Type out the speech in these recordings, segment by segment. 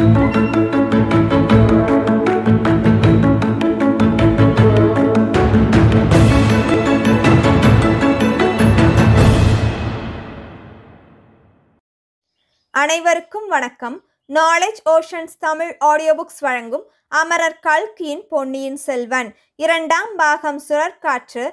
அனைவருக்கும் வணக்கம். Knowledge oceans Tamil audio books வழங்கும் அமரர் கல்கியின் பொன்னியின் செல்வன் 2ஆம் பாகம் சுழற்காற்று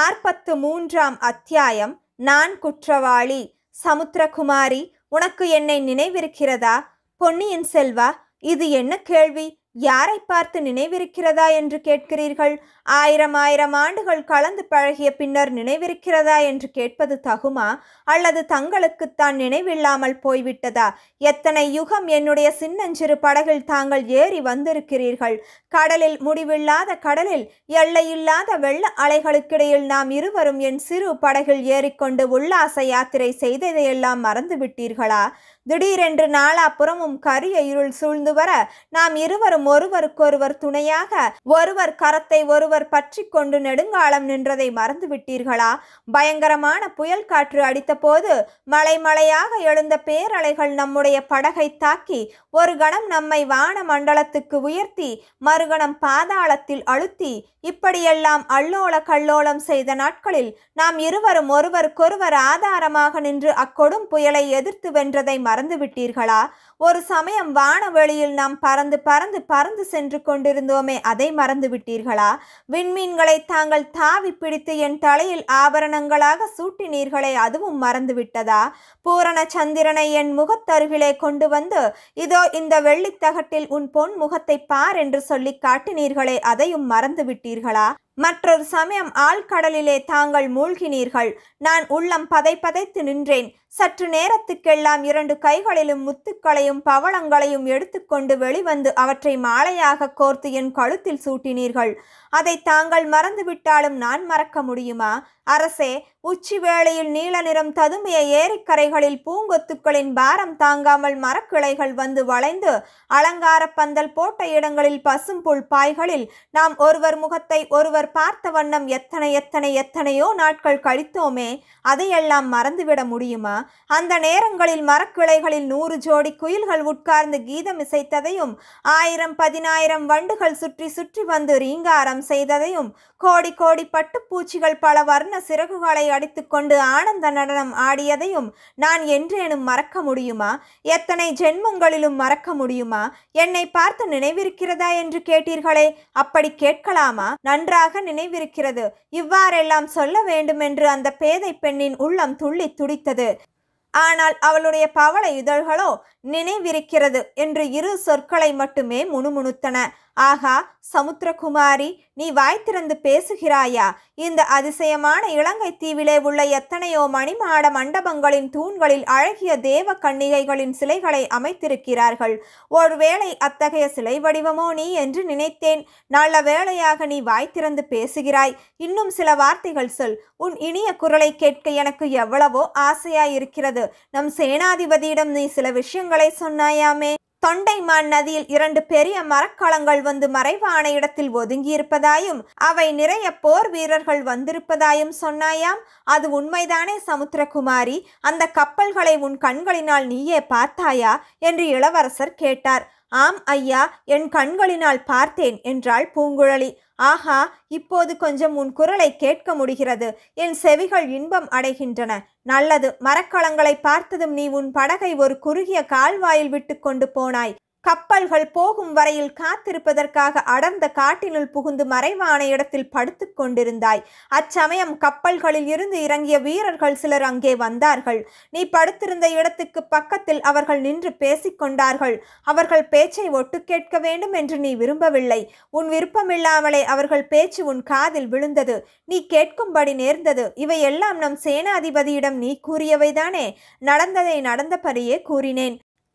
43ஆம் அத்தியாயம் நான் குற்றவாளி. சமுத்திரகுமாரி, உனக்கு என்னை நினைவிருக்கிறதா? பொன்னியின் செல்வா, இது என்ன கேள்வி? யாரை பார்த்து நினைவிருக்கிறதா என்று கேட்கிறீர்கள்? ஆயிரம் ஆண்டுகள் கலந்து பழகிய பின்னர் நினைவிருக்கிறதா என்று கேட்பது தகுமா? அல்லது தங்களுக்குத்தான் நினைவில்லாமல் போய்விட்டதா? எத்தனை யுகம் என்னுடைய சின்னஞ்சிறு படகில் தாங்கள் ஏறி வந்திருக்கிறீர்கள். கடலில், முடிவில்லாத கடலில், எல்லையில்லாத வெள்ள அலைகளுக்கிடையில் நாம் இருவரும் என் சிறு படகில் ஏறிக்கொண்டு உல்லாச யாத்திரை செய்ததையெல்லாம் மறந்து விட்டீர்களா? திடீரென்று நாலாபுறமும் கரிய இருள் சூழ்ந்து வர நாம் இருவரும் ஒருவருக்கொருவர் துணையாக ஒருவர் கரத்தை ஒருவர் பற்றி கொண்டு நெடுங்காலம் நின்றதை மறந்து விட்டீர்களா? பயங்கரமான புயல் காற்று அடித்த போது மலையாக எழுந்த பேரலைகள் நம்முடைய படகை தாக்கி ஒரு கணம் நம்மை வான மண்டலத்துக்கு உயர்த்தி மறுகணம் பாதாளத்தில் அழுத்தி இப்படியெல்லாம் அல்லோல கல்லோலம் செய்த நாட்களில் நாம் இருவரும் ஒருவருக்கொருவர் ஆதாரமாக நின்று அக்கொடும் புயலை எதிர்த்து வென்றதை மறந்து விட்டீர்களா? ஒரு சமயம் வானவெளியில் நாம் பறந்து சென்று கொண்டிருந்தோமே, அதை மறந்து விட்டீர்களா? விண்மீன்களை தாங்கள் தாவி பிடித்து என் தலையில் ஆபரணங்களாக சூட்டினீர்களே, அதுவும் மறந்து விட்டதா? பூரண சந்திரனை என் முகத்தருகிலே கொண்டு வந்து இதோ இந்த வெள்ளித்தகட்டில் உன் பொன் முகத்தை பார் என்று சொல்லி காட்டினீர்களே, அதையும் மறந்து விட்டீர்களா? மற்றொரு சமயம் ஆழ்கடலிலே தாங்கள் மூழ்கினீர்கள். நான் உள்ளம் பதைத்து நின்றேன். சற்று நேரத்துக்கெல்லாம் 2 கைகளிலும் முத்துக்களையும் பவளங்களையும் எடுத்துக்கொண்டு வெளிவந்து அவற்றை மாலையாக கோர்த்து என் கழுத்தில் சூட்டினீர்கள். அதை தாங்கள் மறந்துவிட்டாலும் நான் மறக்க முடியுமா? அரசே, உச்சி வேளையில் நீல நிறம் ததும்பிய ஏரிக்கரைகளில் பூங்கொத்துக்களின் பாரம் தாங்காமல் மரக்கிளைகள் வந்து வளைந்து அலங்கார பந்தல் போட்ட இடங்களில் பசும்புல் பாய்களில் நாம் ஒருவர் முகத்தை ஒருவர் பார்த்த வண்ணம் எத்தனையோ நாட்கள் கழித்தோமே, அதையெல்லாம் மறந்துவிட முடியுமா? அந்த நேரங்களில் மரக்கிளைகளில் 100 ஜோடி குயில்கள் உட்கார்ந்து கீதம் இசைத்ததையும் 1000 வண்டுகள் சுற்றி வந்து ரீங்காரம் செய்ததையும் கோடி பட்டுப்பூச்சிகள் பல வர்ண சிறகுகளை அடித்துக்கொண்டு ஆனந்த நடனம் ஆடியதையும் நான் என்றேனும் மறக்க முடியுமா? எத்தனை ஜென்மங்களிலும் மறக்க முடியுமா? என்னை பார்த்து நினைவிருக்கிறதா என்று கேட்டீர்களே, அப்படி கேட்கலாமா? நன்றாக நினைவிருக்கிறது. இவ்வாறெல்லாம் சொல்ல வேண்டுமென்று அந்த பேதை பெண்ணின் உள்ளம் துள்ளி துடித்தது. ஆனால் அவளுடைய பவள இதழ்களோ நினைவிருக்கிறது என்று 2 சொற்களை மட்டுமே முணுமுணுத்தன. ஆகா, சமுத்திரகுமாரி, நீ வாய் திறந்து பேசுகிறாயா? இந்த அதிசயமான இலங்கை தீவிலே உள்ள எத்தனையோ மணிமாட மண்டபங்களின் தூண்களில் அழகிய தேவ கன்னிகைகளின் சிலைகளை அமைத்திருக்கிறார்கள். ஒருவேளை அத்தகைய சிலை வடிவமோ நீ என்று நினைத்தேன். நல்ல வேளையாக நீ வாய் திறந்து பேசுகிறாய். இன்னும் சில வார்த்தைகள் சொல். உன் இனிய குரலை கேட்க எனக்கு எவ்வளவோ ஆசையாயிருக்கிறது. நம் சேனாதிபதியிடம் நீ சில விஷயங்களை சொன்னாயாமே. தொண்டைமான் நதியில் 2 பெரிய மரக்கலங்கள் வந்து மறைவான இடத்தில் ஒதுங்கியிருப்பதாயும் அவை நிறைய போர் வீரர்கள் வந்திருப்பதாயும் சொன்னாயாம். அது உண்மைதானே சமுத்திரகுமாரி? அந்த கப்பல்களை உன் கண்களினால் நீயே பார்த்தாயா என்று இளவரசர் கேட்டார். ஆம் ஐயா, என் கண்களினால் பார்த்தேன் என்றாள் பூங்குழலி. ஆஹா, இப்போது கொஞ்சம் உன் குரலை கேட்க முடிகிறது. என் செவிகள் இன்பம் அடைகின்றன. நல்லது. மரக்கலங்களை பார்த்ததும் நீ உன் படகை ஒரு குறுகிய கால்வாயில் விட்டு கொண்டு போனாய். கப்பல்கள் போகும் வரையில் காத்திருப்பதற்காக அடர்ந்த காட்டினுள் புகுந்து மறைவான இடத்தில் படுத்து கொண்டிருந்தாய். அச்சமயம் கப்பல்களில் இருந்து இறங்கிய வீரர்கள் சிலர் அங்கே வந்தார்கள். நீ படுத்திருந்த இடத்துக்கு பக்கத்தில் அவர்கள் நின்று பேசிக்கொண்டார்கள். அவர்கள் பேச்சை ஒட்டு கேட்க வேண்டும் என்று நீ விரும்பவில்லை. உன் விருப்பமில்லாமலே அவர்கள் பேச்சு உன் காதில் விழுந்தது. நீ கேட்கும்படி நேர்ந்தது. இவையெல்லாம் நம் சேனாதிபதியிடம் நீ கூறியவைதானே? நடந்ததை நடந்தபடியே கூறினேன்.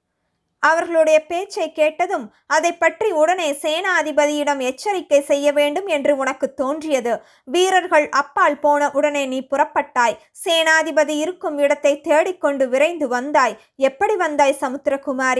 அவர்களுடைய பேச்சை கேட்டதும் அதை பற்றி உடனே சேனாதிபதியிடம் எச்சரிக்கை செய்ய வேண்டும் என்று உனக்கு தோன்றியது. வீரர்கள் அப்பால் போன உடனே நீ புறப்பட்டாய். சேனாதிபதி இருக்கும் இடத்தை தேடிக்கொண்டு விரைந்து வந்தாய். எப்படி வந்தாய் சமுத்திரகுமாரி?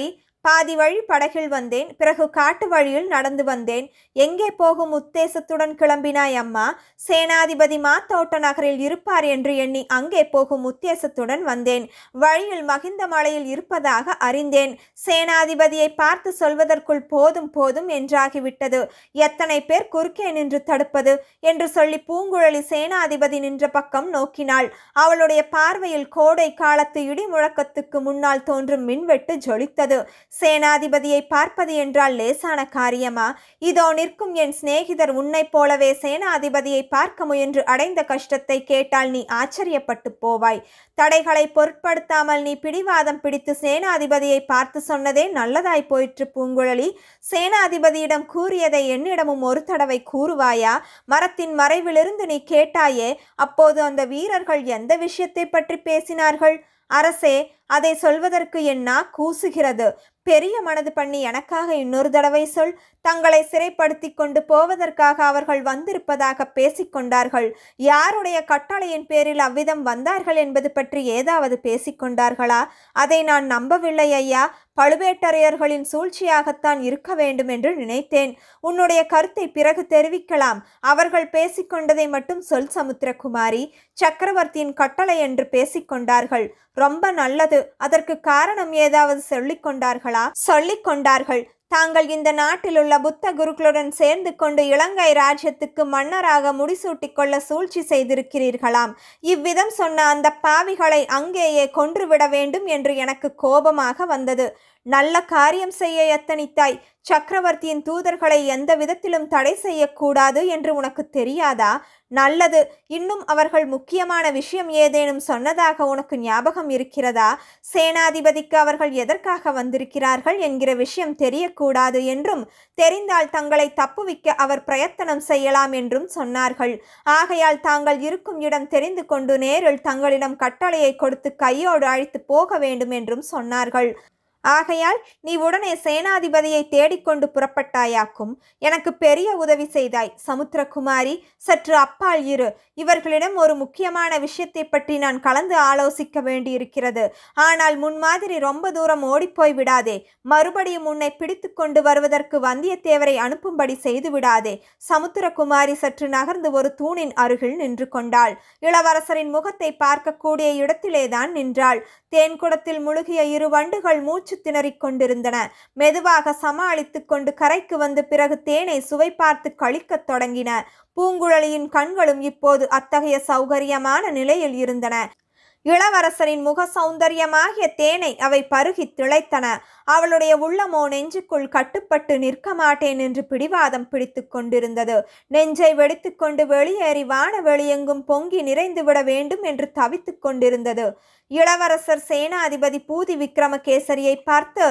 பாதி வழி படகில் வந்தேன். பிறகு காட்டு வழியில் நடந்து வந்தேன். எங்கே போகும் உத்தேசத்துடன் கிளம்பினாய் அம்மா? சேனாதிபதி மாத்தோட்ட நகரில் இருப்பார் என்று எண்ணி அங்கே போகும் உத்தேசத்துடன் வந்தேன். வழியில் மகிந்த மலையில் இருப்பதாக அறிந்தேன். சேனாதிபதியை பார்த்து சொல்வதற்குள் போதும் போதும் என்றாகிவிட்டது. எத்தனை பேர் குறுக்கே நின்று தடுப்பது என்று சொல்லி பூங்குழலி சேனாதிபதி நின்ற பக்கம் நோக்கினாள். அவளுடைய பார்வையில் கோடை காலத்து இடி முழக்கத்துக்கு முன்னால் தோன்றும் மின்வெட்டு ஜொலித்தது. சேனாதிபதியை பார்ப்பது என்றால் லேசான காரியமா? இதோ நிற்கும் என் சிநேகிதர் உன்னைப் போலவே சேனாதிபதியை பார்க்க முயன்று அடைந்த கஷ்டத்தை கேட்டால் நீ ஆச்சரியப்பட்டு போவாய். தடைகளை பொருட்படுத்தாமல் நீ பிடிவாதம் பிடித்து சேனாதிபதியை பார்த்து சொன்னதே நல்லதாய் போயிற்று பூங்குழலி. சேனாதிபதியிடம் கூறியதை என்னிடமும் ஒரு தடவை கூறுவாயா? மரத்தின் மறைவிலிருந்து நீ கேட்டாயே, அப்போது அந்த வீரர்கள் எந்த விஷயத்தை பற்றி பேசினார்கள்? அரசே, அதை சொல்வதற்கு என் நா கூசுகிறது. பெரிய மனது பண்ணி எனக்காக இன்னொரு தடவை சொல். தங்களை சிறைப்படுத்தி கொண்டு போவதற்காக அவர்கள் வந்திருப்பதாக பேசிக்கொண்டார்கள். யாருடைய கட்டளையின் பேரில் அவ்விதம் வந்தார்கள் என்பது பற்றி ஏதாவது பேசிக்கொண்டார்களா? அதை நான் நம்பவில்லை ஐயா. பழுவேட்டரையர்களின் சூழ்ச்சியாகத்தான் இருக்க வேண்டும் என்று நினைத்தேன். உன்னுடைய கருத்தை பிறகு தெரிவிக்கலாம். அவர்கள் பேசிக்கொண்டதை மட்டும் சொல் சமுத்திரகுமாரி. சக்கரவர்த்தியின் கட்டளை என்று பேசிக்கொண்டார்கள். ரொம்ப நல்லது. அதற்கு காரணம் ஏதாவது சொல்லிக்கொண்டார்களா? சொல்லிக்கொண்டார்கள். தாங்கள் இந்த நாட்டில் உள்ள புத்த குருக்களுடன் சேர்ந்து கொண்டு இலங்கை ராஜ்யத்துக்கு மன்னராக முடிசூட்டிக் கொள்ள சூழ்ச்சி செய்திருக்கிறீர்களாம். இவ்விதம் சொன்ன அந்த பாவிகளை அங்கேயே கொன்றுவிட வேண்டும் என்று எனக்கு கோபமாக வந்தது. நல்ல காரியம் செய்ய எத்தனித்தாய். சக்கரவர்த்தியின் தூதர்களை எந்த விதத்திலும் தடை செய்யக்கூடாது என்று உனக்கு தெரியாதா? நல்லது. இன்னும் அவர்கள் முக்கியமான விஷயம் ஏதேனும் சொன்னதாக உனக்கு ஞாபகம் இருக்கிறதா? சேனாதிபதிக்கு அவர்கள் எதற்காக வந்திருக்கிறார்கள் என்கிற விஷயம் தெரியக்கூடாது என்றும், தெரிந்தால் தங்களை தப்புவிக்க அவர் பிரயத்தனம் செய்யலாம் என்றும் சொன்னார்கள். ஆகையால் தாங்கள் இருக்கும் இடம் தெரிந்து கொண்டு நேரில் தங்களிடம் கட்டளையை கொடுத்து கையோடு அழைத்து போக வேண்டும் என்றும் சொன்னார்கள். ஆகையால் நீ உடனே சேனாதிபதியை தேடிக்கொண்டு புறப்பட்டாயாக்கும். எனக்கு பெரிய உதவி செய்தாய். சமுத்திரகுமாரி, சற்று அப்பால் இரு. இவர்களிடம் ஒரு முக்கியமான விஷயத்தை பற்றி நான் கலந்து ஆலோசிக்க வேண்டியிருக்கிறது. ஆனால் முன்மாதிரி ரொம்ப தூரம் ஓடிப்போய் விடாதே. மறுபடியும் உன்னை பிடித்து கொண்டு வருவதற்கு வந்தியத்தேவரை அனுப்பும்படி செய்து விடாதே. சமுத்திரகுமாரி சற்று நகர்ந்து ஒரு தூணின் அருகில் நின்று கொண்டாள். இளவரசரின் முகத்தை பார்க்கக்கூடிய இடத்திலேதான் நின்றாள். தேன்குடத்தில் முழுகிய இரு வண்டுகள் மூச்சு திணறிக் கொண்டிருந்தன. மெதுவாக சமாளித்து கொண்டு கரைக்கு வந்து பிறகு தேனை சுவை பார்த்து கழிக்கத் தொடங்கின. பூங்குழலியின் கண்களும் இப்போது அத்தகைய சௌகரியமான நிலையில் இருந்தன. இளவரசரின் முக சௌந்தரியமாகிய தேனை அவை பருகி திளைத்தன. அவளுடைய உள்ளமோ நெஞ்சுக்குள் கட்டுப்பட்டு நிற்க மாட்டேன் என்று பிடிவாதம் பிடித்து கொண்டிருந்தது. நெஞ்சை வெடித்து கொண்டு வெளியேறி வான வெளியெங்கும் பொங்கி நிறைந்துவிட வேண்டும் என்று தவித்து கொண்டிருந்தது. இளவரசர் சேனாதிபதி பூதி விக்ரமகேசரியை பார்த்து,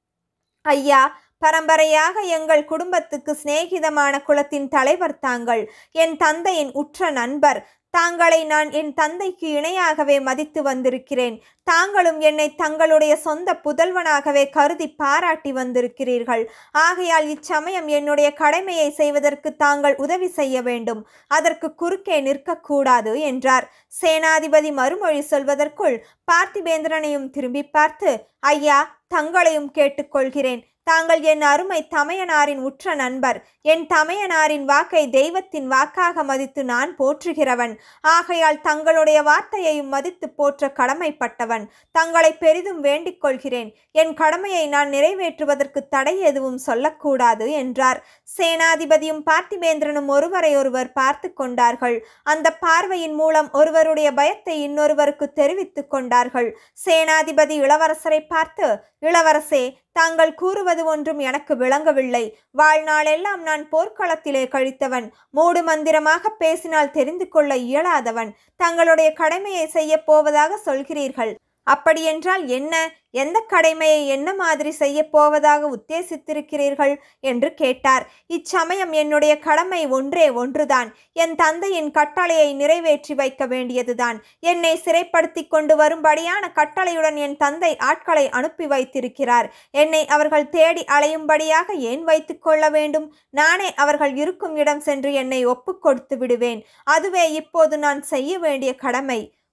ஐயா, பரம்பரையாக எங்கள் குடும்பத்துக்கு சிநேகிதமான குலத்தின் தலைவர் தாங்கள். என் தந்தையின் உற்ற நண்பர். தாங்களை நான் என் தந்தைக்கு இணையாகவே மதித்து வந்திருக்கிறேன். தாங்களும் என்னை தங்களுடைய சொந்த புதல்வனாகவே கருதி பாராட்டி வந்திருக்கிறீர்கள். ஆகையால் இச்சமயம் என்னுடைய கடமையை செய்வதற்கு தாங்கள் உதவி செய்ய வேண்டும். அதற்கு குறுக்கே நிற்கக்கூடாது என்றார். சேனாதிபதி மறுமொழி சொல்வதற்குள் பார்த்திபேந்திரனையும் திரும்பி பார்த்து, ஐயா, தங்களையும் கேட்டுக்கொள்கிறேன். தாங்கள் என் அருமை தமையனாரின் உற்ற நண்பர். என் தமையனாரின் வாக்கை தெய்வத்தின் வாக்காக மதித்து நான் போற்றுகிறவன். ஆகையால் தங்களுடைய வார்த்தையையும் மதித்து போற்ற கடமைப்பட்டவன். தங்களை பெரிதும் வேண்டிக் கொள்கிறேன். என் கடமையை நான் நிறைவேற்றுவதற்கு தடை எதுவும் சொல்லக்கூடாது என்றார். சேனாதிபதியும் பார்த்திபேந்திரனும் ஒருவரை ஒருவர் பார்த்து கொண்டார்கள். அந்த பார்வையின் மூலம் ஒருவருடைய பயத்தை இன்னொருவருக்கு தெரிவித்து கொண்டார்கள். சேனாதிபதி இளவரசரை பார்த்து, இளவரசே, தாங்கள் கூறுவது ஒன்றும் எனக்கு விளங்கவில்லை. வாழ்நாளெல்லாம் நான் போர்க்களத்திலே கழித்தவன். மூடு மந்திரமாக பேசினால் தெரிந்து கொள்ள இயலாதவன். தங்களுடைய கடமையை செய்ய போவதாக சொல்கிறீர்கள். அப்படியென்றால் என்ன? எந்த கடமையை என்ன மாதிரி செய்ய போவதாக உத்தேசித்திருக்கிறீர்கள் என்று கேட்டார். இச்சமயம் என்னுடைய கடமை ஒன்றே ஒன்றுதான். என் தந்தையின் கட்டளையை நிறைவேற்றி வைக்க வேண்டியதுதான். என்னை சிறைப்படுத்தி கொண்டு வரும்படியான கட்டளையுடன் என் தந்தை ஆட்களை அனுப்பி வைத்திருக்கிறார். என்னை அவர்கள் தேடி அலையும்படியாக ஏன் வைத்து கொள்ள வேண்டும்? நானே அவர்கள் இருக்கும் இடம் சென்று என்னை ஒப்பு கொடுத்து விடுவேன். அதுவே இப்போது நான் செய்ய வேண்டிய கடமை.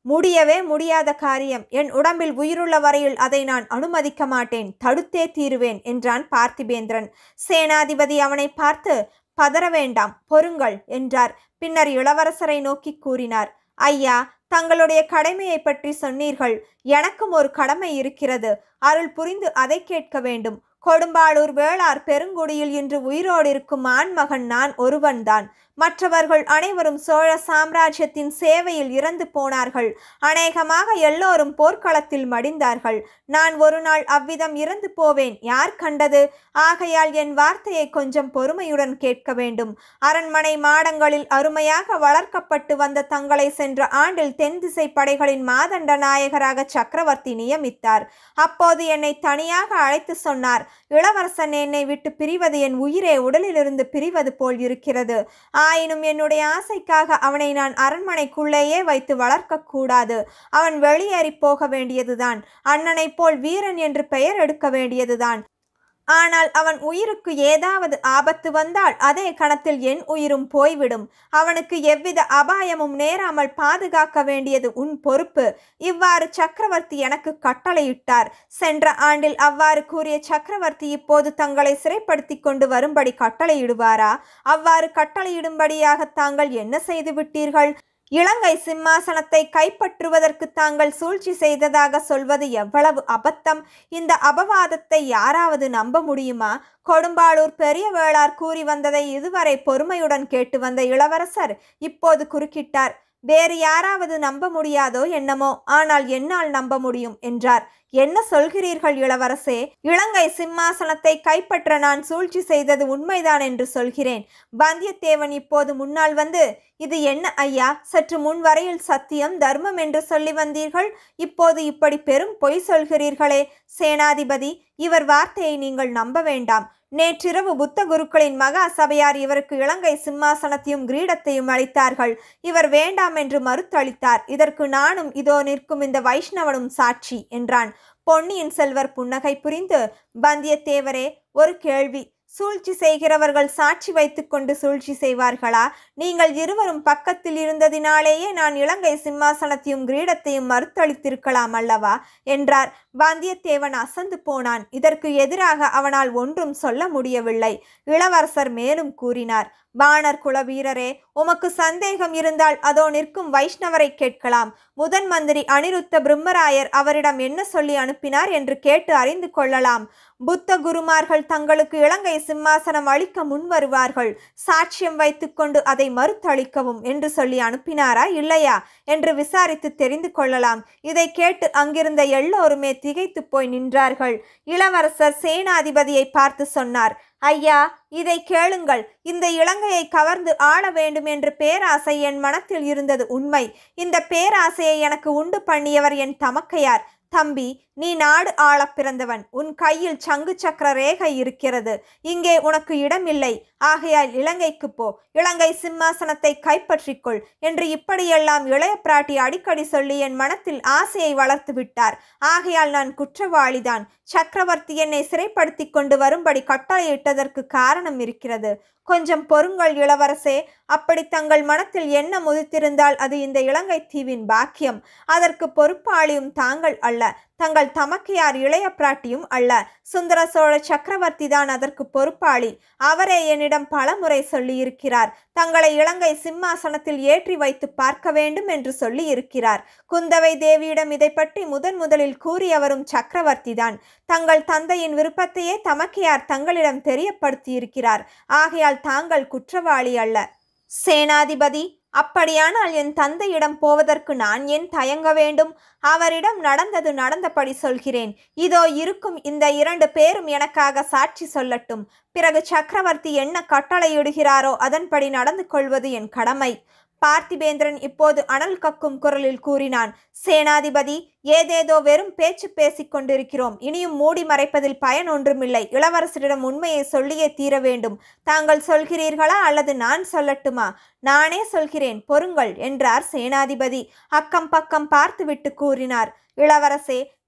முடியவே முடியாத காரியம். என் உடம்பில் உயிருள்ள வரையில் அதை நான் அனுமதிக்க மாட்டேன். தடுத்தே தீருவேன் என்றான் பார்த்திபேந்திரன். சேனாதிபதி அவனை பார்த்து, பதற வேண்டாம், பொறுங்கள் என்றார். பின்னர் இளவரசரை நோக்கி கூறினார், ஐயா, தங்களுடைய கடமையை பற்றி சொன்னீர்கள். எனக்கும் ஒரு கடமை இருக்கிறது. அருள் புரிந்து அதை கேட்க வேண்டும். கொடும்பாளூர் வேளார் பெருங்குடியில் இன்று உயிரோடு இருக்கும் ஆண்மகன் நான் ஒருவன்தான். மற்றவர்கள் அனைவரும் சோழ சாம்ராஜ்யத்தின் சேவையில் இறந்து போனார்கள். அநேகமாக எல்லோரும் போர்க்களத்தில் மடிந்தார்கள். நான் ஒரு நாள் அவ்விதம் இறந்து போவேன், யார் கண்டது? ஆகையால் என் வார்த்தையை கொஞ்சம் பொறுமையுடன் கேட்க வேண்டும். அரண்மனை மாடங்களில் அருமையாக வளர்க்கப்பட்டு வந்த தங்களை சென்ற ஆண்டில் தென் திசை படைகளின் மாதண்ட நாயகராக சக்கரவர்த்தி நியமித்தார். அப்போது என்னை தனியாக அழைத்து சொன்னார், இளவரசன் என்னை விட்டு பிரிவது என் உயிரே உடலிலிருந்து பிரிவது போல் இருக்கிறது. ஆயினும் என்னுடைய ஆசைக்காக அவனை நான் அரண்மனைக்குள்ளேயே வைத்து வளர்க்க கூடாது. அவன் வெளியேறி போக வேண்டியதுதான். அண்ணனை போல் வீரன் என்று பெயர் எடுக்க வேண்டியதுதான். ஆனால் அவன் உயிருக்கு ஏதாவது ஆபத்து வந்தால் அதே கணத்தில் என் உயிரும் போய்விடும். அவனுக்கு எவ்வித அபாயமும் நேராமல் பாதுகாக்க வேண்டியது உன் பொறுப்பு. இவ்வாறு சக்கரவர்த்தி எனக்கு கட்டளையிட்டார். சென்ற ஆண்டில் அவ்வாறு கூறிய சக்கரவர்த்தி இப்போது தங்களை சிறைப்படுத்தி கொண்டு வரும்படி கட்டளையிடுவாரா? அவ்வாறு கட்டளையிடும்படியாக தாங்கள் என்ன செய்து விட்டீர்கள்? இலங்கை சிம்மாசனத்தை கைப்பற்றுவதற்கு தாங்கள் சூழ்ச்சி செய்ததாக சொல்வது எவ்வளவு அபத்தம்! இந்த அபவாதத்தை யாராவது நம்ப முடியுமா? கொடும்பாளூர் பெரிய வேளார் கூறி வந்ததை இதுவரை பொறுமையுடன் கேட்டு வந்த இளவரசர் இப்போது குறுக்கிட்டார். வேறு யாராவது நம்ப முடியாதோ என்னமோ, ஆனால் என்னால் நம்ப முடியும் என்றார். என்ன சொல்கிறீர்கள் இளவரசே? இலங்கை சிம்மாசனத்தை கைப்பற்ற நான் சூழ்ச்சி செய்தது உண்மைதான் என்று சொல்கிறேன். வந்தியத்தேவன் இப்போது முன்னால் வந்து, இது என்ன ஐயா, சற்று முன் வரையில் சத்தியம் தர்மம் என்று சொல்லி வந்தீர்கள், இப்போது இப்படி பெரும் பொய் சொல்கிறீர்களே? சேனாதிபதி, இவர் வார்த்தையை நீங்கள் நம்ப வேண்டாம். நேற்றிரவு புத்த குருக்களின் மகா சபையார் இவருக்கு இலங்கை சிம்மாசனத்தையும் கிரீடத்தையும் அளித்தார்கள். இவர் வேண்டாம் என்று மறுத்தளித்தார். இதற்கு நானும் இதோ நிற்கும் இந்த வைஷ்ணவனும் சாட்சி என்றான். பொன்னியின் செல்வர் புன்னகை புரிந்து, வந்தியத்தேவரே, ஒரு கேள்வி. சூழ்ச்சி செய்கிறவர்கள் சாட்சி வைத்துக்கொண்டு சூழ்ச்சி செய்வார்களா? நீங்கள் இருவரும் பக்கத்தில் இருந்ததினாலேயே நான் இலங்கை சிம்மாசனத்தையும் கிரீடத்தையும் மறுத்தளித்திருக்கலாம் அல்லவா என்றார். வந்தியத்தேவன் அசந்து போனான். இதற்கு எதிராக அவனால் ஒன்றும் சொல்ல முடியவில்லை. இளவரசர் மேலும் கூறினார், வானர் குல வீரரே, உமக்கு சந்தேகம் இருந்தால் அதோ நிற்கும் வைஷ்ணவரை கேட்கலாம். முதன் மந்திரி அனிருத்த பிரம்மராயர் அவரிடம் என்ன சொல்லி அனுப்பினார் என்று கேட்டு அறிந்து கொள்ளலாம். புத்த குருமார்கள் தங்களுக்கு இலங்கை சிம்மாசனம் அளிக்க முன்வருவார்கள். சாட்சியம் வைத்துக்கொண்டு அதை மறுத்தளிக்கவும் என்று சொல்லி அனுப்பினாரா இல்லையா என்று விசாரித்து தெரிந்து கொள்ளலாம். இதை கேட்டு அங்கிருந்த எல்லோருமே திகைத்து போய் நின்றார்கள். இளவரசர் சேனாதிபதியை பார்த்து சொன்னார், ஐயா, இதை கேளுங்கள். இந்த இலங்கையை கவர்ந்து ஆள வேண்டும் என்ற பேராசை என் மனத்தில் இருந்தது உண்மை. இந்த பேராசையை எனக்கு உண்டு பண்ணியவர் என் தமக்கையார். தம்பி, நீ நாடு ஆள பிறந்தவன். உன் கையில் சங்கு சக்கர ரேகை இருக்கிறது. இங்கே உனக்கு இடமில்லை. ஆகையால் இலங்கைக்கு போ. இலங்கை சிம்மாசனத்தை கைப்பற்றிக்கொள் என்று இப்படியெல்லாம் இளைய பிராட்டி அடிக்கடி சொல்லி என் மனத்தில் ஆசையை வளர்த்து விட்டார். ஆகையால் நான் குற்றவாளிதான். சக்கரவர்த்தி என்னை சிறைப்படுத்தி கொண்டு வரும்படி கட்டளையிட்டதற்கு காரணம் இருக்கிறது. கொஞ்சம் பொறுங்கள் இளவரசே. அப்படி தங்கள் மனத்தில் என்ன முதித்திருந்தால் அது இந்த இலங்கை தீவின் பாக்கியம். அதற்கு பொறுப்பாளியும் தாங்கள் அல்ல, தங்கள் தமக்கையார் இளைய பிராட்டியும் அல்ல. சுந்தர சோழ சக்கரவர்த்தி தான் அதற்கு பொறுப்பாளி. அவரே என்னிடம் பலமுறை சொல்லி இருக்கிறார். தங்களை இலங்கை சிம்மாசனத்தில் ஏற்றி வைத்து பார்க்க வேண்டும் என்று சொல்லி இருக்கிறார். குந்தவை தேவியிடம் இதை பற்றி முதலில் கூறியவரும் சக்கரவர்த்தி தான். தங்கள் தந்தையின் விருப்பத்தையே தமக்கையார் தங்களிடம் தெரியப்படுத்தி இருக்கிறார். ஆகையால் தாங்கள் குற்றவாளி அல்ல. சேனாதிபதி, அப்படியானால் என் தந்தையிடம் போவதற்கு நான் ஏன் தயங்க வேண்டும்? அவரிடம் நடந்தது நடந்தபடி சொல்கிறேன். இதோ இருக்கும் இந்த 2 பேரும் எனக்காக சாட்சி சொல்லட்டும். பிறகு சக்கரவர்த்தி என்ன கட்டளையிடுகிறாரோ அதன்படி நடந்து கொள்வது என் கடமை. பார்த்திபேந்திரன் இப்போது அனல் கக்கும் குரலில் கூறினான், சேனாதிபதி, ஏதேதோ வெறும் பேச்சு பேசிக் கொண்டிருக்கிறோம். இனியும் மூடி மறைப்பதில் பயன் ஒன்றுமில்லை. இளவரசரிடம் உண்மையை சொல்லியே தீர வேண்டும். தாங்கள் சொல்கிறீர்களா அல்லது நான் சொல்லட்டுமா? நானே சொல்கிறேன், பொறுங்கள் என்றார் சேனாதிபதி. அக்கம் பக்கம் பார்த்துவிட்டு கூறினார், இளவரசே,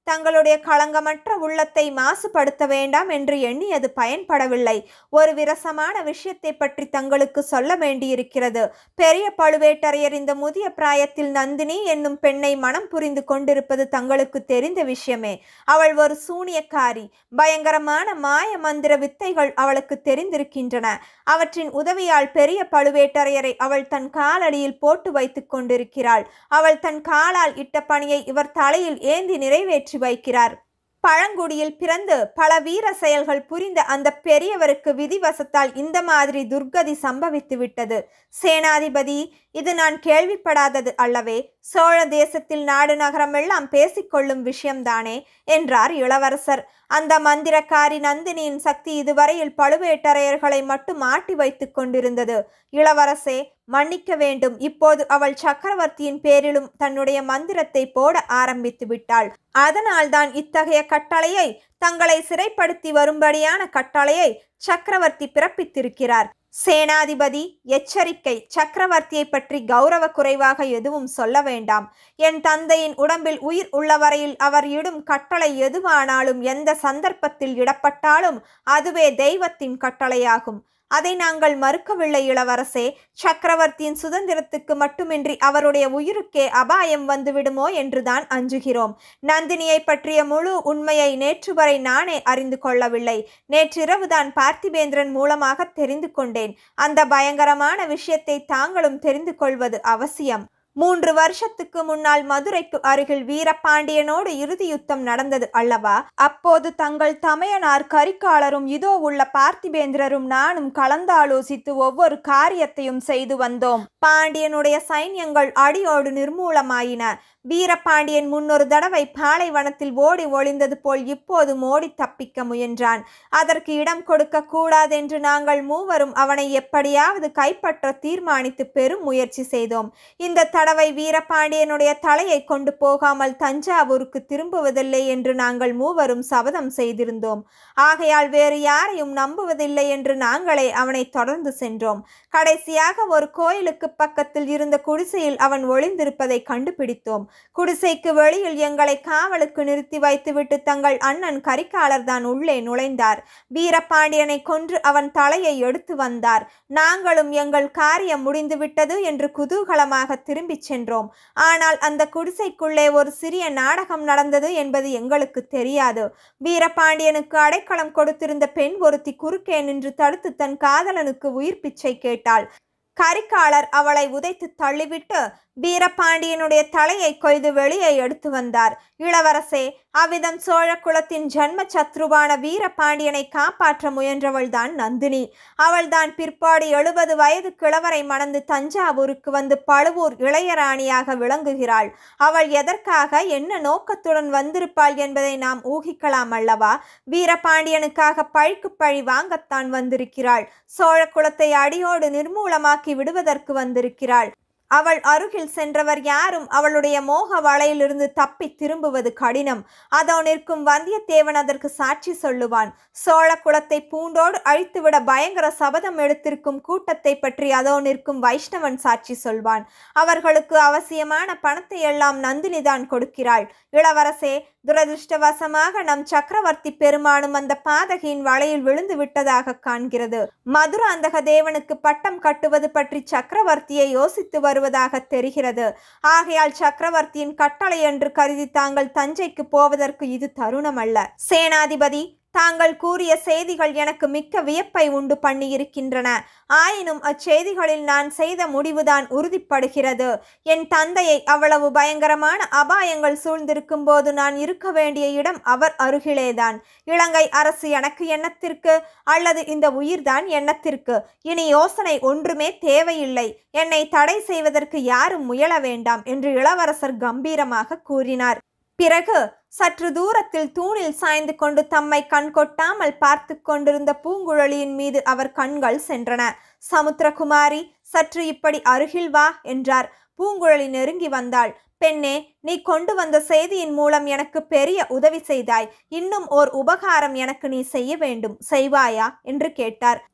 தங்களுடைய களங்கமற்ற உள்ளத்தை மாசுபடுத்த வேண்டாம் என்று எண்ணியது பயன்படவில்லை. ஒரு விரசமான விஷயத்தை பற்றி தங்களுக்கு சொல்ல வேண்டியிருக்கிறது. பெரிய பழுவேட்டரையர் இந்த முதிய பிராயத்தில் நந்தினி என்னும் பெண்ணை மனம் புரிந்து கொண்டிருப்பது தங்களுக்கு தெரிந்த விஷயமே. அவள் ஒரு சூனியக்காரி. பயங்கரமான மாய மந்திர வித்தைகள் அவளுக்கு தெரிந்திருக்கின்றன. அவற்றின் உதவியால் பெரிய பழுவேட்டரையரை அவள் தன் காலடியில் போட்டு வைத்துக் கொண்டிருக்கிறாள். அவள் தன் காலால் இட்ட பணியை இவர் தலையில் ஏந்தி நிறைவேற்றி வைக்கிறார். பழங்குடியில் பிறந்து பல வீர செயல்கள் புரிந்த அந்த பெரியவருக்கு விதிவசத்தால் இந்த மாதிரி துர்கதி சம்பவித்து விட்டது. சேனாதிபதி, இது நான் கேள்விப்படாதது அல்லவே. சோழ தேசத்தில் நாடு நகரமெல்லாம் பேசிக்கொள்ளும் விஷயம்தானே என்றார் இளவரசர். அந்த மந்திரக்காரி நந்தினியின் சக்தி இதுவரையில் பழுவேட்டரையர்களை மட்டும் மாட்டி வைத்துக் கொண்டிருந்தது. இளவரசே, மன்னிக்க வேண்டும். இப்போது அவள் சக்கரவர்த்தியின் பேரிலும் தன்னுடைய மந்திரத்தை போட ஆரம்பித்து விட்டாள். அதனால்தான் இத்தகைய கட்டளையை, தங்களை சிறைப்படுத்தி வரும்படியான கட்டளையை சக்கரவர்த்தி பிறப்பித்திருக்கிறார். சேனாதிபதி, எச்சரிக்கை. சக்கரவர்த்தியை பற்றி கௌரவ குறைவாக எதுவும் சொல்ல வேண்டாம். என் தந்தையின் உடம்பில் உயிர் உள்ளவரையில் அவர் இடும் கட்டளை எதுவானாலும் எந்த சந்தர்ப்பத்தில் இடப்பட்டாலும் அதுவே தெய்வத்தின் கட்டளையாகும். அதை நாங்கள் மறுக்கவில்லை இளவரசே. சக்கரவர்த்தியின் சுதந்திரத்துக்கு மட்டுமின்றி அவருடைய உயிருக்கே அபாயம் வந்துவிடுமோ என்றுதான் அஞ்சுகிறோம். நந்தினியை பற்றிய முழு உண்மையை நேற்று வரை நானே அறிந்து கொள்ளவில்லை. நேற்றிரவுதான் பார்த்திபேந்திரன் மூலமாக தெரிந்து கொண்டேன். அந்த பயங்கரமான விஷயத்தை தாங்களும் தெரிந்து கொள்வது அவசியம். 3 வருஷத்துக்கு முன்னால் மதுரைக்கு அருகில் வீரபாண்டியனோடு இறுதி யுத்தம் நடந்தது அல்லவா? அப்போது தங்கள் தமையனார் கரிகாலரும் இதோ உள்ள பார்த்திபேந்திரரும் நானும் கலந்தாலோசித்து ஒவ்வொரு காரியத்தையும் செய்து வந்தோம். பாண்டியனுடைய சைன்யங்கள் அடியோடு நிர்மூலமாயின. வீரபாண்டியன் முன்னொரு தடவை பாலைவனத்தில் ஓடி ஒளிந்தது போல் இப்போது ஓடி தப்பிக்க முயன்றான். அதற்கு இடம் கொடுக்க கூடாதென்று நாங்கள் மூவரும் அவனை எப்படியாவது கைப்பற்ற தீர்மானித்து பெரும் முயற்சி செய்தோம். இந்த தடவை வீரபாண்டியனுடைய தலையை கொண்டு போகாமல் தஞ்சாவூருக்கு திரும்புவதில்லை என்று நாங்கள் மூவரும் சபதம் செய்திருந்தோம். ஆகையால் வேறு யாரையும் நம்புவதில்லை என்று நாங்களே அவனை தொடர்ந்து சென்றோம். கடைசியாக ஒரு கோயிலுக்கு பக்கத்தில் இருந்த குடிசையில் அவன் ஒளிந்திருப்பதை கண்டுபிடித்தோம். குடிசைக்கு வெளியில் எங்களை காவலுக்கு நிறுத்தி வைத்துவிட்டு தங்கள் அண்ணன் கரிகாலர் தான் உள்ளே நுழைந்தார். வீரபாண்டியனை கொன்று அவன் தலையை எடுத்து வந்தார். நாங்களும் எங்கள் காரியம் முடிந்துவிட்டது என்று குதூகலமாக திரும்பி சென்றோம். ஆனால் அந்த குடிசைக்குள்ளே ஒரு சிறிய நாடகம் நடந்தது என்பது எங்களுக்கு தெரியாது. வீரபாண்டியனுக்கு அடைக்கலம் கொடுத்திருந்த பெண் ஒருத்தி குறுக்கே நின்று தடுத்து தன் காதலனுக்கு உயிர் பிச்சை கேட்டாள். கரிகாலர் அவளை உதைத்து தள்ளிவிட்டு வீரபாண்டியனுடைய தலையை கொய்து வெளியே எடுத்து வந்தார். இளவரசே, அவ்விதம் சோழ குலத்தின் ஜன்ம சத்ருவான வீரபாண்டியனை காப்பாற்ற முயன்றவள்தான் நந்தினி. அவள்தான் பிற்பாடு 70 வயது கிழவரை மணந்து தஞ்சாவூருக்கு வந்து பழுவூர் இளையராணியாக விளங்குகிறாள். அவள் எதற்காக, என்ன நோக்கத்துடன் வந்திருப்பாள் என்பதை நாம் ஊகிக்கலாம் அல்லவா? வீரபாண்டியனுக்காக பழிக்கு பழி வாங்கத்தான் வந்திருக்கிறாள். சோழ குலத்தை அடியோடு நிர்மூலமாக்கி விடுவதற்கு வந்திருக்கிறாள். அவள் அருகில் சென்றவர் யாரும் அவளுடைய மோக வலையிலிருந்து தப்பி திரும்புவது கடினம். அதோ நிற்கும் வந்தியத்தேவன் அதற்கு சாட்சி சொல்லுவான். சோழ குலத்தை பூண்டோடு அழித்துவிட பயங்கர சபதம் எடுத்திருக்கும் கூட்டத்தை பற்றி அதோ நிற்கும் வைஷ்ணவன் சாட்சி சொல்வான். அவர்களுக்கு அவசியமான பணத்தை எல்லாம் நந்தினிதான் கொடுக்கிறாள். இளவரசே, துரதிருஷ்டவசமாக நம் சக்கரவர்த்தி பெருமானும் அந்த பாதகியின் வலையில் விழுந்து விட்டதாக காண்கிறது. மதுராந்தக தேவனுக்கு பட்டம் கட்டுவது பற்றி சக்கரவர்த்தியை யோசித்து வருவதாக தெரிகிறது. ஆகையால் சக்கரவர்த்தியின் கட்டளை என்று கருதி தாங்கள் தஞ்சைக்கு போவதற்கு இது தருணம் அல்ல. சேனாதிபதி, தாங்கள் கூறிய செய்திகள் எனக்கு மிக்க வியப்பை உண்டு பண்ணியிருக்கின்றன. ஆயினும் அச்செய்திகளில் நான் செய்த முடிவுதான் உறுதிப்படுகிறது. என் தந்தையை அவ்வளவு பயங்கரமான அபாயங்கள் சூழ்ந்திருக்கும் போது நான் இருக்க வேண்டிய இடம் அவர் அருகிலேதான். இலங்கை அரசு எனக்கு எண்ணத்திற்கு, அல்லது இந்த உயிர்தான் எண்ணத்திற்கு. இனி யோசனை ஒன்றுமே தேவையில்லை. என்னை தடை செய்வதற்கு யாரும் முயல வேண்டாம் என்று இளவரசர் கம்பீரமாக கூறினார். பிறகு சற்று தூரத்தில் தூணில் சாய்ந்து கொண்டு தம்மை கண் கொட்டாமல் பார்த்து கொண்டிருந்த பூங்குழலியின் மீது அவர் கண்கள் சென்றன. சமுத்திரகுமாரி, சற்று இப்படி அருகில் வா என்றார். பூங்குழலி நெருங்கி வந்தாள். பெண்ணே, நீ கொண்டு வந்த செய்தியின் மூலம் எனக்கு பெரிய உதவி செய்தாய். இன்னும் ஓர் உபகாரம் எனக்கு நீ செய்ய வேண்டும், செய்வாயா என்று கேட்டார்.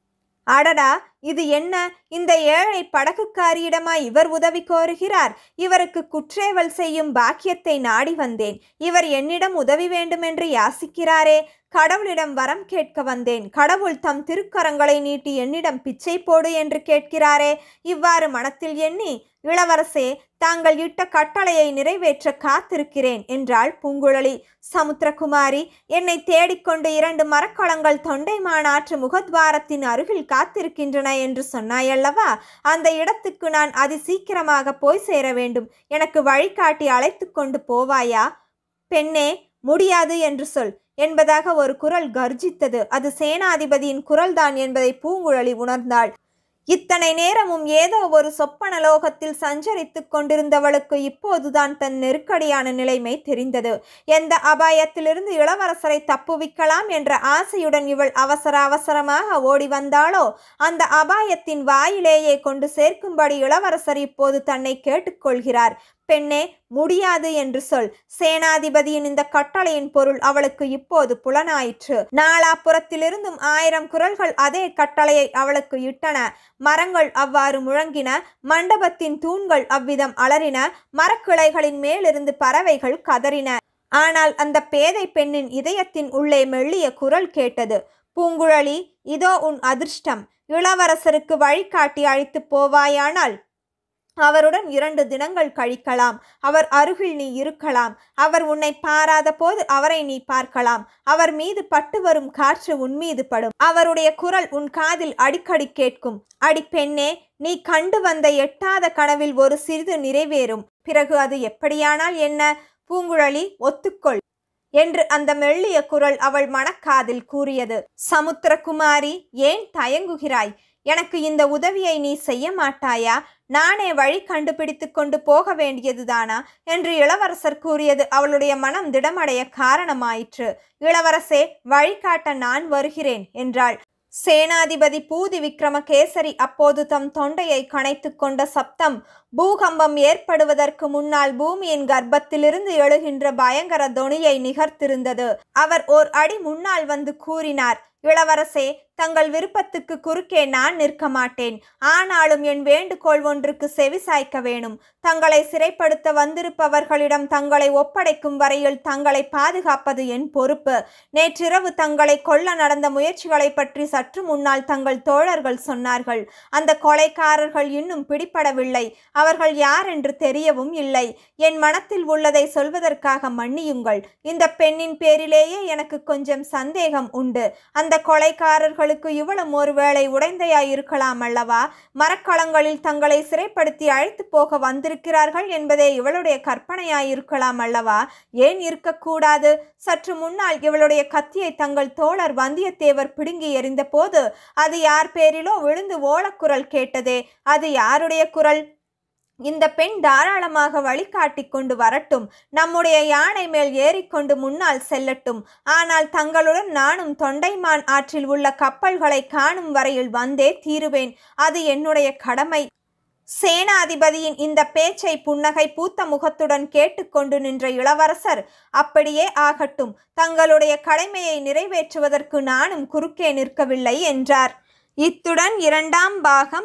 அடடா, இது என்ன? இந்த ஏழை படகுக்காரியிடமா இவர் உதவி கோருகிறார்? இவருக்கு குற்றேவல் செய்யும் பாக்கியத்தை நாடி வந்தேன். இவர் என்னிடம் உதவி வேண்டுமென்று யாசிக்கிறாரே. கடவுளிடம் வரம் கேட்க வந்தேன். கடவுள் தம் திருக்கரங்களை நீட்டி என்னிடம் பிச்சை போடு என்று கேட்கிறாரே. இவ்வாறு மனத்தில் எண்ணி, இளவரசே, தாங்கள் இட்ட கட்டளையை நிறைவேற்ற காத்திருக்கிறேன் என்றாள் பூங்குழலி. சமுத்திரகுமாரி, என்னை தேடிக்கொண்டு 2 மரக்கலங்கள் தொண்டைமான் ஆற்று முகத்வாரத்தின் அருகில் காத்திருக்கின்றன என்று சொன்னாயல்லவா? அந்த இடத்துக்கு நான் அதிசீக்கிரமாக போய் சேர வேண்டும். எனக்கு வழிகாட்டி அழைத்து கொண்டு போவாயா? பெண்ணே, முடியாது என்று சொல் என்பதாக ஒரு குரல் கர்ஜித்தது. அது சேனாதிபதியின் குரல்தான் என்பதை பூங்குழலி உணர்ந்தாள். இத்தனை நேரமும் ஏதோ ஒரு சொப்பன லோகத்தில் சஞ்சரித்துக் கொண்டிருந்தவளுக்கு இப்போதுதான் தன் நெருக்கடியான நிலைமை தெரிந்தது. எந்த அபாயத்திலிருந்து இளவரசரை தப்புவிக்கலாம் என்ற ஆசையுடன் இவள் அவசரமாக ஓடி வந்தாளோ, அந்த அபாயத்தின் வாயிலேயே கொண்டு சேர்க்கும்படி இளவரசர் இப்போது தன்னை கேட்டுக்கொள்கிறார். பெண்ணே, முடியாது என்று சொல். சேனாதிபதியின் இந்த கட்டளையின் பொருள் அவளுக்கு இப்போது புலனாயிற்று. நாலாபுறத்திலிருந்தும் 1000 குரல்கள் அதே கட்டளையை அவளுக்கு இட்டன. மரங்கள் அவ்வாறு முழங்கின. மண்டபத்தின் தூண்கள் அவ்விதம் அலறின. மரக்கிளைகளின் மேலிருந்து பறவைகள் கதறின. ஆனால் அந்த பேதை பெண்ணின் இதயத்தின் உள்ளே மெல்லிய குரல் கேட்டது. பூங்குழலி, இதோ உன் அதிர்ஷ்டம். இளவரசருக்கு வழிகாட்டி அழைத்து போவாயானால் அவருடன் 2 தினங்கள் கழிக்கலாம். அவர் அருகில் நீ இருக்கலாம். அவர் உன்னை பாராத போது அவரை நீ பார்க்கலாம். அவர் மீது பட்டு வரும் காற்று உன் மீது படும். அவருடைய குரல் உன் காதில் அடிக்கடி கேட்கும். அடி பெண்ணே, நீ கண்டு வந்த எட்டாத கனவில் ஒரு சிறிது நிறைவேறும். பிறகு அது எப்படியானால் என்ன? பூங்குழலி, ஒத்துக்கொள் என்று அந்த மெல்லிய குரல் அவள் மனக்காதில் கூறியது. சமுத்திரகுமாரி, ஏன் தயங்குகிறாய்? எனக்கு இந்த உதவியை நீ செய்ய மாட்டாயா? நானே வழி கண்டுபிடித்து கொண்டு போக வேண்டியதுதானா என்று இளவரசர் கூறியது அவளுடைய மனம் திடமடைய காரணமாயிற்று. இளவரசே, வழிகாட்ட நான் வருகிறேன் என்றாள். சேனாதிபதி பூதி விக்ரமகேசரி அப்போது தம் தொண்டையை கனைத்து கொண்ட சப்தம் பூகம்பம் ஏற்படுவதற்கு முன்னால் பூமியின் கர்ப்பத்திலிருந்து எழுகின்ற பயங்கர தொனியை நிகர்த்திருந்தது. அவர் ஓர் அடி முன்னால் வந்து கூறினார். இளவரசே, தங்கள் விருப்பத்துக்கு குறுக்கே நான் நிற்க மாட்டேன். ஆனாலும் என் வேண்டுகோள் ஒன்றுக்கு செவி சாய்க்க வேணும். தங்களை சிறைப்படுத்த வந்திருப்பவர்களிடம் தங்களை ஒப்படைக்கும் வரையில் தங்களை பாதுகாப்பது என் பொறுப்பு. நேற்றிரவு தங்களை கொல்ல நடந்த முயற்சிகளை பற்றி சற்று முன்னால் தங்கள் தோழர்கள் சொன்னார்கள். அந்த கொலைக்காரர்கள் இன்னும் பிடிபடவில்லை. அவர்கள் யார் என்று தெரியவும் இல்லை. என் மனத்தில் உள்ளதை சொல்வதற்காக மன்னியுங்கள். இந்த பெண்ணின் பேரிலேயே எனக்கு கொஞ்சம் சந்தேகம் உண்டு. அந்த கொலைக்காரர்களுக்கு இவளும் ஒருவேளை உடைந்தையாய் இருக்கலாம் அல்லவா? மரக்கலங்களில் தங்களை சிறைப்படுத்தி அழைத்து போக வந்திருக்கிறார்கள் என்பதே இவளுடைய கற்பனையாய் இருக்கலாம் அல்லவா? ஏன் இருக்கக்கூடாது? சற்று முன்னால் இவளுடைய கத்தியை தங்கள் தோழர் வந்தியத்தேவர் பிடுங்கி எறிந்த போது அது யார் பேரிலோ விழுந்து ஓலக்குரல் கேட்டதே, அது யாருடைய குரல்? இந்த பெண் தாராளமாக வழிகாட்டி கொண்டு வரட்டும். நம்முடைய யானை மேல் ஏறிக்கொண்டு முன்னால் செல்லட்டும். ஆனால் தங்களுடன் நானும் தொண்டைமான் ஆற்றில் உள்ள கப்பல்களை காணும் வரையில் வந்தே தீருவேன். அது என்னுடைய கடமை. சேனாதிபதியின் இந்த பேச்சை புன்னகை பூத்த முகத்துடன் கேட்டுக்கொண்டு நின்ற இளவரசர், அப்படியே ஆகட்டும். தங்களுடைய கடமையை நிறைவேற்றுவதற்கு நானும் குறுக்கே நிற்கவில்லை என்றார். இத்துடன் 2ஆம் பாகம்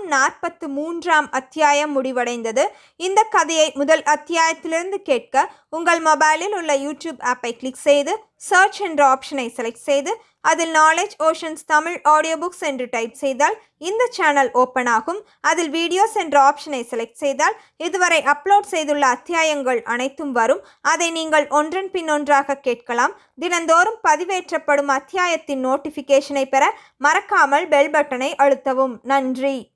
43ஆம் அத்தியாயம் முடிவடைந்தது. இந்த கதையை முதல் அத்தியாயத்திலிருந்து கேட்க உங்கள் மொபைலில் உள்ள யூடியூப் ஆப்பை கிளிக் செய்து சர்ச் என்ற ஆப்ஷனை செலக்ட் செய்து அதில் knowledge oceans Tamil audio books என்று டைப் செய்தால் இந்த சேனல் ஓப்பன் ஆகும். அதில் வீடியோஸ் என்ற ஆப்ஷனை செலக்ட் செய்தால் இதுவரை அப்லோட் செய்துள்ள அத்தியாயங்கள் அனைத்தும் வரும். அதை நீங்கள் ஒன்றன் பின் ஒன்றாக கேட்கலாம். தினந்தோறும் பதிவேற்றப்படும் அத்தியாயத்தின் நோட்டிஃபிகேஷனை பெற மறக்காமல் பெல் பட்டனை அழுத்தவும். நன்றி.